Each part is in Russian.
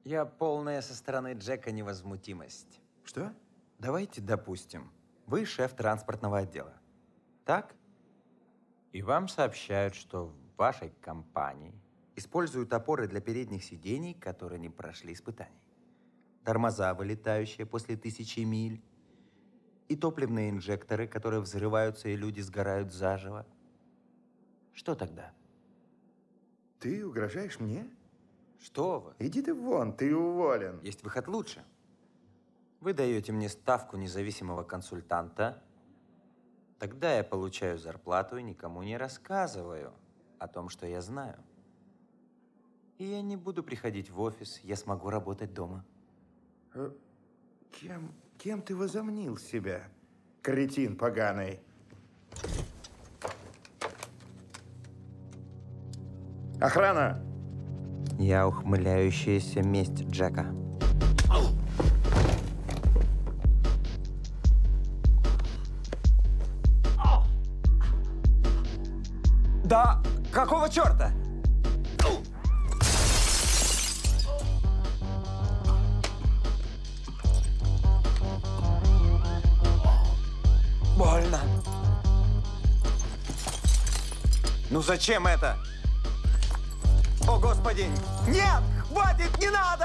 Я полная со стороны Джека невозмутимость. Что? Давайте допустим, вы шеф транспортного отдела. Так? И вам сообщают, что в вашей компании используют опоры для передних сидений, которые не прошли испытаний. Тормоза, вылетающие после 1000 миль. И топливные инжекторы, которые взрываются, и люди сгорают заживо. Что тогда? Ты угрожаешь мне? Что вы? Иди ты вон, ты уволен. Есть выход лучше. Вы даете мне ставку независимого консультанта, тогда я получаю зарплату и никому не рассказываю о том, что я знаю. И я не буду приходить в офис, я смогу работать дома. Кем ты возомнил себя, кретин поганый? Охрана! Я ухмыляющаяся месть Джека. Да какого черта? Больно. Ну зачем это? О, Господи! Нет! Хватит, не надо!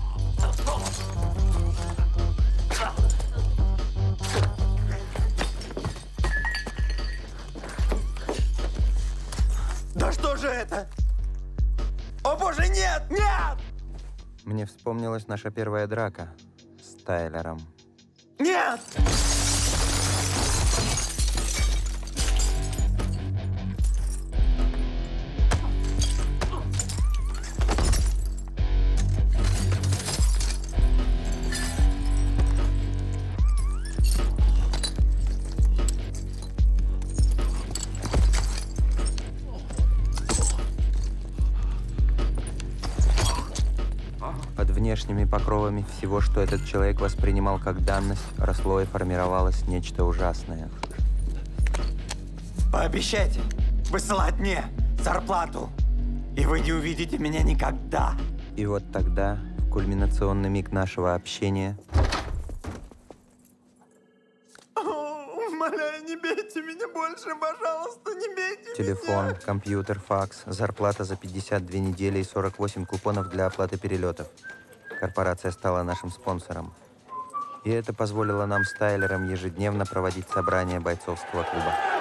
Да что же это? О, Боже, нет! Нет! Мне вспомнилась наша первая драка с Тайлером. Нет! Под внешними покровами всего, что этот человек воспринимал как данность, росло и формировалось нечто ужасное. Пообещайте высылать мне зарплату, и вы не увидите меня никогда. И вот тогда, в кульминационный миг нашего общения... Умоляю, не бейте меня больше, пожалуйста, не бейте Телефон, меня. компьютер, факс, зарплата за 52 недели и 48 купонов для оплаты перелетов. Корпорация стала нашим спонсором. И это позволило нам с Тайлером ежедневно проводить собрания бойцовского клуба.